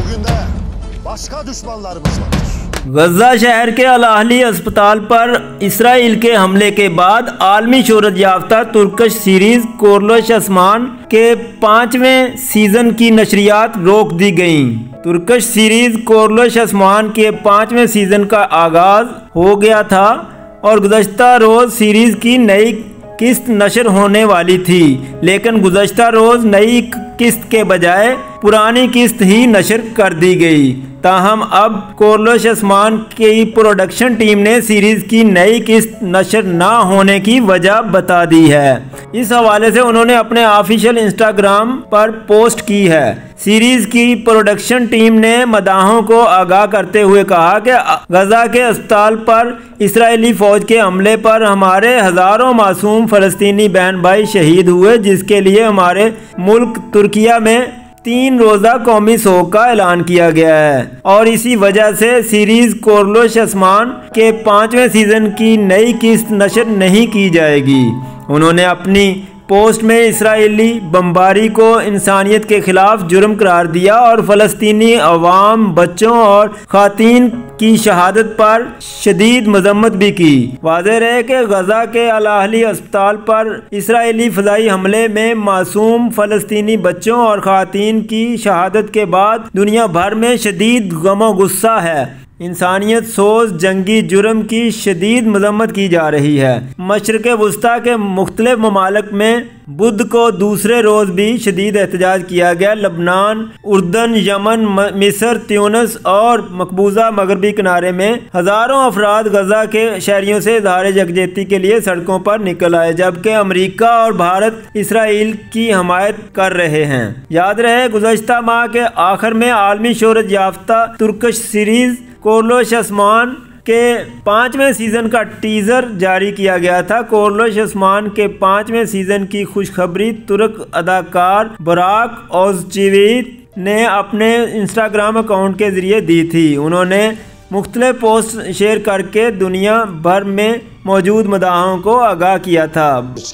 गजा शहर के अल अहली अस्पताल पर इसराइल के हमले के बाद आलमी शोहरत याफ्ता तुर्कश सीरीज कोरलोश आसमान के 5वें सीजन की नशरियात रोक दी गईं। तुर्कश सीरीज कोरलोश आसमान के 5वें सीजन का आगाज हो गया था और गुज़श्ता रोज़ सीरीज की नई किस्त नशर होने वाली थी, लेकिन गुज़श्ता रोज़ नई किस्त के बजाय पुरानी किस्त ही नशर कर दी गई। ताहम अब कोरलोश आसमान की प्रोडक्शन टीम ने सीरीज की नई किस्त नशर ना होने की वजह बता दी है। इस हवाले से उन्होंने अपने ऑफिशियल इंस्टाग्राम पर पोस्ट की है। सीरीज की प्रोडक्शन टीम ने मदाहों को आगाह करते हुए कहा कि गजा के अस्पताल पर इसराइली फौज के हमले पर हमारे हज़ारों मासूम फ़लस्तीनी बहन भाई शहीद हुए, जिसके लिए हमारे मुल्क तुर्किया में 3 रोज़ा कौमी शोक का ऐलान किया गया है और इसी वजह से सीरीज कोरलोश आसमान के 5वें सीजन की नई किस्त नशर नहीं की जाएगी। उन्होंने अपनी पोस्ट में इसराइली बमबारी को इंसानियत के खिलाफ जुर्म करार दिया और फ़लस्तीनी अवाम, बच्चों और ख़वातीन की शहादत पर शदीद मजम्मत भी की। वाज़ेह रहे कि गजा के अल अहली अस्पताल पर इसराइली फ़ज़ाई हमले में मासूम फ़लस्तीनी बच्चों और ख़वातीन की शहादत के बाद दुनिया भर में शदीद गम गुस्सा है। इंसानियत सोज जंगी जुर्म की शदीद मजम्मत की जा रही है। मशरक़ वस्ता के मुख्तलिफ ममालिक में बुध को दूसरे रोज़ भी शदीद एहतजाज किया गया। लबनान, उर्दन, यमन, मिस्र, त्यूनिस और मकबूजा मगरबी किनारे में हज़ारों अफराद गजा के शहरियों से इज़हार यकजहती के लिए सड़कों पर निकल आए, जबकि अमरीका और भारत इसराइल की हमायत कर रहे हैं। याद रहे गुज़श्ता माह के आखिर में आलमी शोहरत याफ्ता तुर्कश सीरीज़ कोरलोश आसमान के 5वें सीज़न का टीज़र जारी किया गया था। कोरलोश आसमान के 5वें सीज़न की खुशखबरी तुर्क अदाकार बुराक ओज़चीविट ने अपने इंस्टाग्राम अकाउंट के ज़रिए दी थी। उन्होंने मुख्तलिफ पोस्ट शेयर करके दुनिया भर में मौजूद मदाहों को आगाह किया था।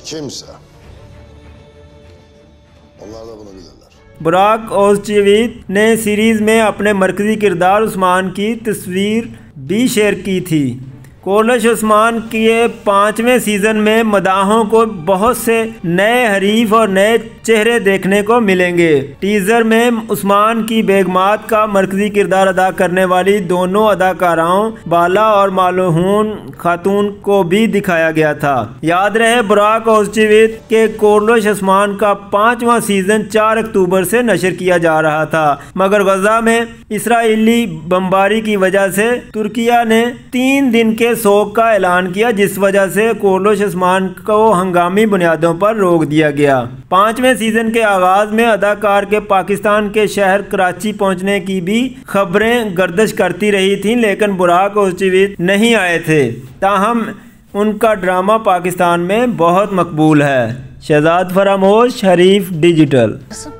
बुराक ओज़चीविट ने सीरीज़ में अपने मरकज़ी किरदार उस्मान की तस्वीर भी शेयर की थी। कोरलोश आसमान के 5वें सीज़न में मदाहों को बहुत से नए हरीफ और नए चेहरे देखने को मिलेंगे। टीज़र में उस्मान की बेगमात का मरकज़ी किरदार अदा करने वाली दोनों अदाकाराओं बाला और मालून खातून को भी दिखाया गया था। याद रहे बुराक ओज़चीविट के कोरलोश आसमान का 5वां सीज़न 4 अक्टूबर से नशर किया जा रहा था, मगर गजा में इसराइली बमबारी की वजह से तुर्किया ने 3 दिन के शोक का ऐलान किया, जिस वजह से कोरलोश आसमान को हंगामी बुनियादों पर रोक दिया गया। 5वें सीजन के आगाज में अदाकार के पाकिस्तान के शहर कराची पहुंचने की भी खबरें गर्दिश करती रही थीं, लेकिन बुराक ओज़चीविट नहीं आए थे। ताहम उनका ड्रामा पाकिस्तान में बहुत मकबूल है। शहजाद फरामोश, हरीफ डिजिटल।